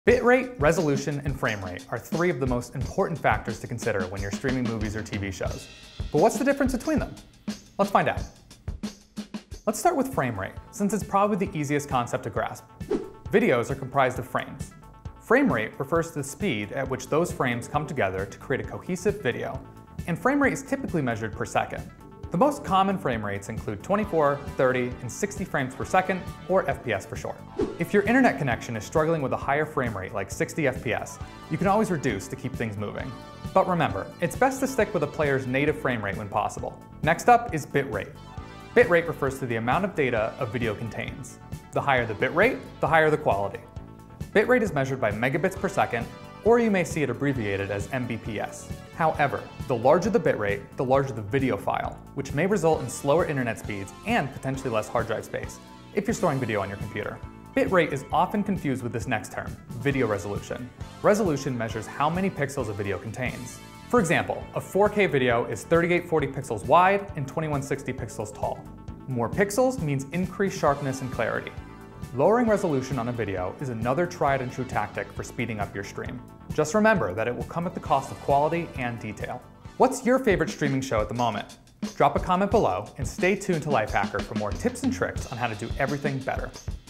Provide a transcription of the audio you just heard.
Bitrate, resolution, and frame rate are three of the most important factors to consider when you're streaming movies or TV shows. But what's the difference between them? Let's find out. Let's start with frame rate, since it's probably the easiest concept to grasp. Videos are comprised of frames. Frame rate refers to the speed at which those frames come together to create a cohesive video, and frame rate is typically measured per second. The most common frame rates include 24, 30, and 60 frames per second, or FPS for short. If your internet connection is struggling with a higher frame rate like 60 FPS, you can always reduce to keep things moving. But remember, it's best to stick with a player's native frame rate when possible. Next up is bitrate. Bitrate refers to the amount of data a video contains. The higher the bitrate, the higher the quality. Bitrate is measured by megabits per second, or you may see it abbreviated as Mbps. However, the larger the bitrate, the larger the video file, which may result in slower internet speeds and potentially less hard drive space if you're storing video on your computer. Bitrate is often confused with this next term, video resolution. Resolution measures how many pixels a video contains. For example, a 4K video is 3840 pixels wide and 2160 pixels tall. More pixels means increased sharpness and clarity. Lowering resolution on a video is another tried and true tactic for speeding up your stream. Just remember that it will come at the cost of quality and detail. What's your favorite streaming show at the moment? Drop a comment below and stay tuned to Lifehacker for more tips and tricks on how to do everything better.